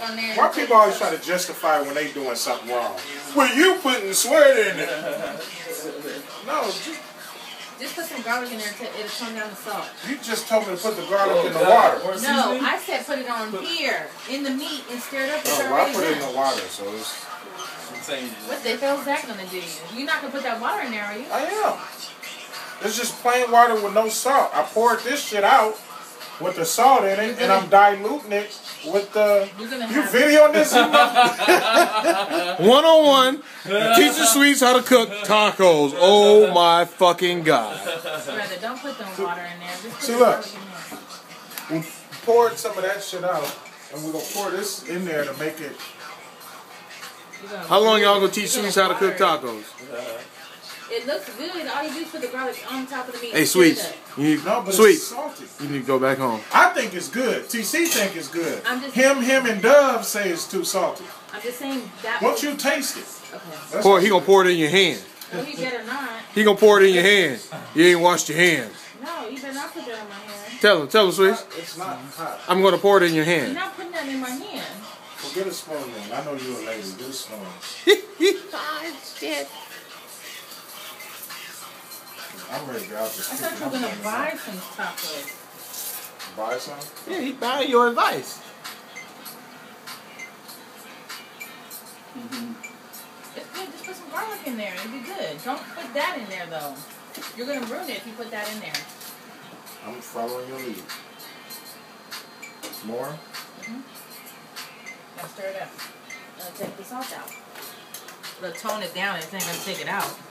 on there. Why people always try to justify when they doing something wrong? Well, you putting sweat in there. No, just put some garlic in there. It'll tone down the salt. You just told me to put the garlic in the water. No, I said put it on here in the meat and stir it up. Oh, well, I put it in the water, so it's. What the hell is that gonna do? You're not gonna put that water in there, are you? I am. It's just plain water with no salt. I poured this shit out with the salt in it, and I'm diluting it with the. You videoing this? 101. Teaching Sweets how to cook tacos. Oh my fucking god. Brother, don't put them water in there. Just put See, the look. garlic in there. We poured some of that shit out, and we're gonna pour this in there to make it. How long y'all gonna teach Sweets how to cook tacos? It looks good. All you do is put the garlic on top of the meat. Hey, Sweets. You need, No, but Sweets. it's salty. You need to go back home. I think it's good. TC think it's good. I'm just- Him, and Dove say it's too salty. I'm just saying that. Once you taste it, Okay. He gonna pour it in your hand. Well, you better not. He gonna pour it in your hand. You ain't washed your hands. No, you better not put that in my hand. Tell him, Sweets. it's not hot. I'm gonna pour it in your You're hand. not putting that in my hand. Well, get a spoon then. I know you're a lady. Get a spoon. Shit. I'm ready to get out this. I thought you were gonna buy some tacos. Buy some? Yeah, he buying your advice. It's good. Just put some garlic in there. It'll be good. Don't put that in there though. You're gonna ruin it if you put that in there. I'm following your lead. More? Now stir it up. Take the salt out. It'll tone it down. It's not gonna take it out.